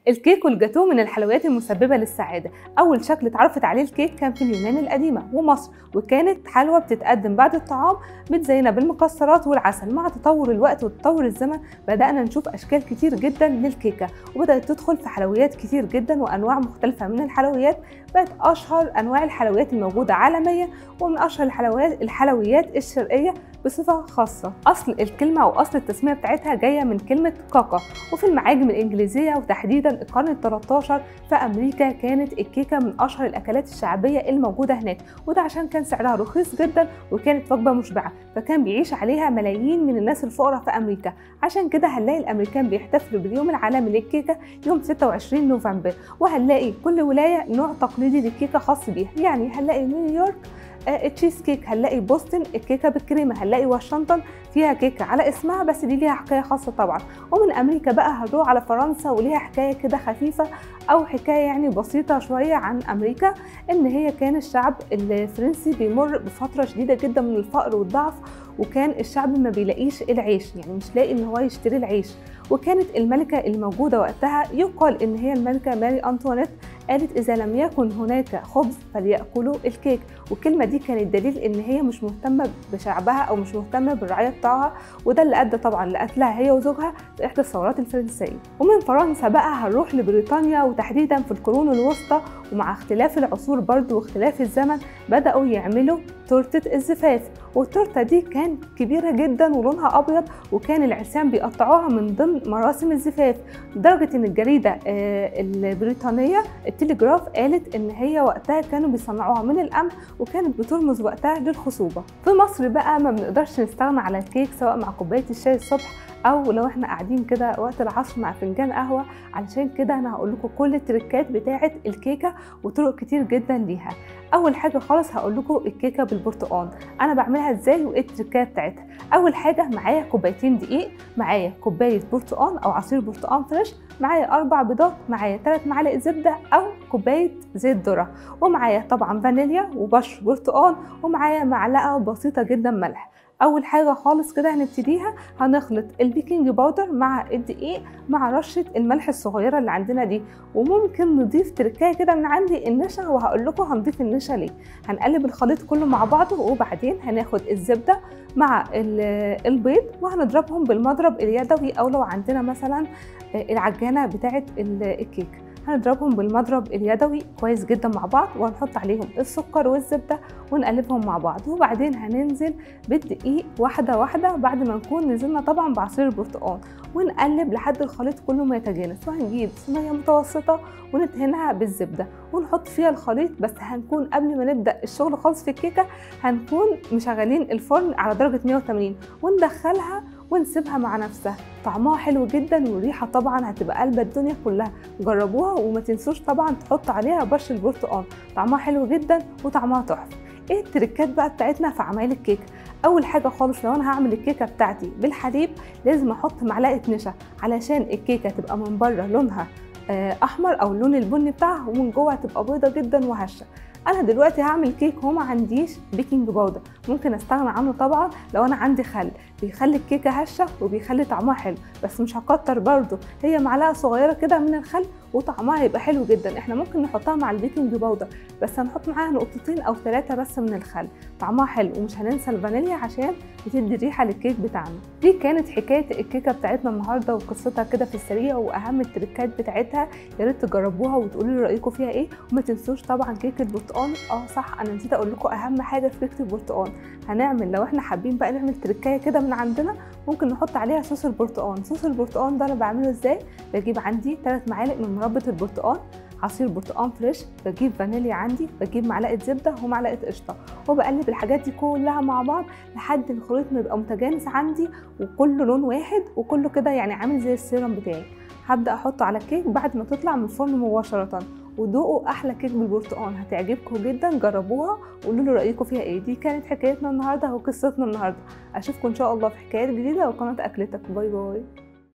الكيك والجاتوه من الحلويات المسببة للسعادة. أول شكل اتعرفت عليه الكيك كان في اليونان القديمة ومصر، وكانت حلوى بتتقدم بعد الطعام متزينة بالمكسرات والعسل. مع تطور الوقت وتطور الزمن بدأنا نشوف أشكال كتير جدا للكيكة، وبدأت تدخل في حلويات كتير جدا وأنواع مختلفة من الحلويات. بقت أشهر أنواع الحلويات الموجودة عالميا، ومن أشهر الحلويات الشرقية بصفة خاصة. أصل الكلمة أو أصل التسمية بتاعتها جاية من كلمة كاكا، وفي المعاجم الإنجليزية وتحديدا القرن ال13 في أمريكا كانت الكيكة من أشهر الأكلات الشعبية الموجودة هناك، وده عشان كان سعرها رخيص جدا وكانت وجبة مشبعة، فكان بيعيش عليها ملايين من الناس الفقراء في أمريكا. عشان كده هنلاقي الأمريكان بيحتفلوا باليوم العالمي للكيكة يوم 26 نوفمبر، وهنلاقي كل ولاية نوع تقليدي للكيكة خاص بيها. يعني هنلاقي نيويورك التشيز كيك، هنلاقي بوسطن الكيكه بالكريمه، هنلاقي واشنطن فيها كيكه على اسمها بس دي ليها حكايه خاصه طبعا. ومن امريكا بقى هنروح على فرنسا وليها حكايه كده خفيفه او حكايه يعني بسيطه شويه عن امريكا، ان هي كان الشعب الفرنسي بيمر بفتره شديده جدا من الفقر والضعف، وكان الشعب ما بيلاقيش العيش، يعني مش لاقي ان هو يشتري العيش. وكانت الملكه الموجوده وقتها يقال ان هي الملكه ماري انطوانيت قالت إذا لم يكن هناك خبز فليأكلوا الكيك، والكلمة دي كانت دليل إن هي مش مهتمة بشعبها أو مش مهتمة بالرعاية بتاعها، وده اللي أدى طبعا لقتلها هي وزوجها في إحدى الثورات الفرنسية. ومن فرنسا بقى هنروح لبريطانيا، وتحديدا في القرون الوسطى ومع اختلاف العصور برضو واختلاف الزمن بدأوا يعملوا تورتة الزفاف، والتورتة دي كانت كبيرة جدا ولونها أبيض، وكان العرسان بيقطعوها من ضمن مراسم الزفاف، لدرجة إن الجريدة البريطانية التليجراف قالت ان هي وقتها كانوا بيصنعوها من القمح، وكانت بترمز وقتها للخصوبه. في مصر بقى ما بنقدرش نستغنى على الكيك، سواء مع كوبايه الشاي الصبح او لو احنا قاعدين كده وقت العصر مع فنجان قهوه. علشان كده انا هقول لكم كل التريكات بتاعه الكيكه وطرق كتير جدا ليها. اول حاجه خالص هقول لكم الكيكه بالبرتقال انا بعملها ازاي وايه التريكات بتاعتها. اول حاجه معايا كوبايتين دقيق، معايا كوبايه برتقال او عصير برتقال فريش، معايا 4 بيضات، معايا 3 معالق زبده او كوبايه زيت ذره، ومعايا طبعا فانيليا وبشر برتقال، ومعايا معلقه بسيطه جدا ملح. اول حاجه خالص كده هنبتديها هنخلط البيكنج باودر مع الدقيق مع رشه الملح الصغيره اللي عندنا دي، وممكن نضيف تركايه كده من عندي النشا، وهقول لكم هنضيف النشا ليه. هنقلب الخليط كله مع بعضه، وبعدين هناخد الزبده مع البيض وهنضربهم بالمضرب اليدوي، او لو عندنا مثلا العجانه بتاعه الكيك هنضربهم بالمضرب اليدوي كويس جدا مع بعض، وهنحط عليهم السكر والزبده ونقلبهم مع بعض. وبعدين هننزل بالدقيق واحده واحده بعد ما نكون نزلنا طبعا بعصير البرتقال، ونقلب لحد الخليط كله ما يتجانس. وهنجيب صينيه متوسطه وندهنها بالزبده ونحط فيها الخليط، بس هنكون قبل ما نبدا الشغل خالص في الكيكه هنكون مشغلين الفرن على درجه 180 وندخلها ونسيبها مع نفسها. طعمها حلو جدا والريحه طبعا هتبقى قلبة الدنيا كلها. جربوها وما تنسوش طبعا تحطوا عليها بشر البرتقال، طعمها حلو جدا وطعمها تحفه. ايه التريكات بقى بتاعتنا في عمايل الكيكه؟ اول حاجه خالص لو انا هعمل الكيكه بتاعتي بالحليب لازم احط معلقه نشا علشان الكيكه تبقى من بره لونها احمر او اللون البني بتاعها، ومن جوه هتبقى بيضه جدا وهشه. انا دلوقتي هعمل كيك وما عنديش بيكنج باودر، ممكن استغنى عنه طبعا لو انا عندي خل بيخلي الكيكه هشه وبيخلي طعمها حلو، بس مش هكتر برده، هي معلقه صغيره كده من الخل وطعمها هيبقى حلو جدا. احنا ممكن نحطها مع البيكنج باودر بس هنحط معاها نقطتين او 3 بس من الخل، طعمها حلو. ومش هننسى الفانيليا عشان بتدي ريحه للكيك بتاعنا. دي كانت حكايه الكيكه بتاعتنا النهارده وقصتها كده في السريع واهم التريكات بتاعتها. يا ريت تجربوها وتقولوا لي رايكم فيها ايه. وما تنسوش طبعا كيكه البرتقال. صح انا نسيت اقول لكم اهم حاجه في كيكه البرتقال هنعمل، لو احنا حابين بقى نعمل تريكايه كده من عندنا ممكن نحط عليها صوص البرتقال. صوص البرتقال ده انا بعمله ازاي؟ بجيب عندي 3 معالق من مربى البرتقال، عصير برتقال فريش، بجيب فانيليا عندي، بجيب معلقه زبده ومعلقه قشطه، وبقلب الحاجات دي كلها مع بعض لحد الخليط ما يبقى متجانس عندي وكله لون واحد وكله كده يعني عامل زي السيرم بتاعي. هبدا احطه على الكيك بعد ما تطلع من الفرن مباشره، ودوقوا احلى كيك بالبرتقال هتعجبكم جدا. جربوها وقولوا لي رايكم فيها ايه. دي كانت حكايتنا النهارده وقصتنا النهارده. اشوفكم ان شاء الله في حكايات جديده وقناه اكلتك. باي باي.